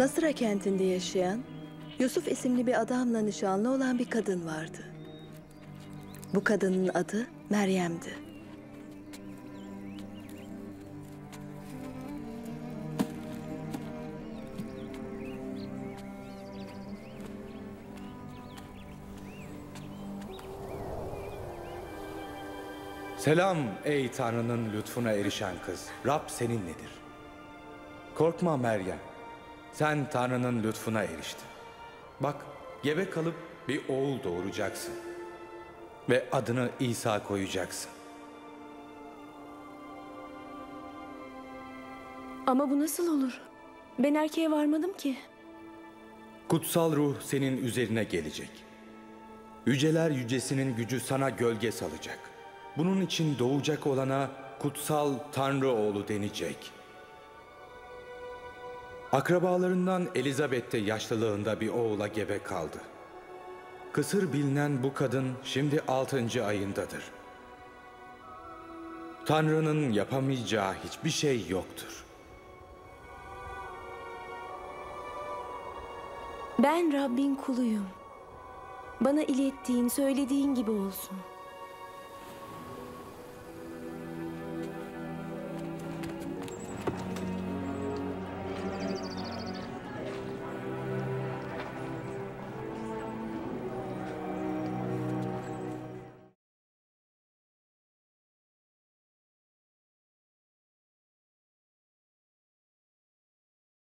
Nasıra kentinde yaşayan, Yusuf isimli bir adamla nişanlı olan bir kadın vardı. Bu kadının adı Meryem'di. Selam ey Tanrı'nın lütfuna erişen kız. Rab seninledir. Korkma Meryem. Sen Tanrı'nın lütfuna eriştin. Bak, gebe kalıp bir oğul doğuracaksın. Ve adını İsa koyacaksın. Ama bu nasıl olur? Ben erkeğe varmadım ki. Kutsal ruh senin üzerine gelecek. Yüceler yücesinin gücü sana gölge salacak. Bunun için doğacak olana kutsal Tanrı oğlu denecek. Akrabalarından Elizabeth de yaşlılığında bir oğula gebe kaldı. Kısır bilinen bu kadın şimdi 6. ayındadır. Tanrı'nın yapamayacağı hiçbir şey yoktur. Ben Rabbin kuluyum. Bana ilettiğin, söylediğin gibi olsun.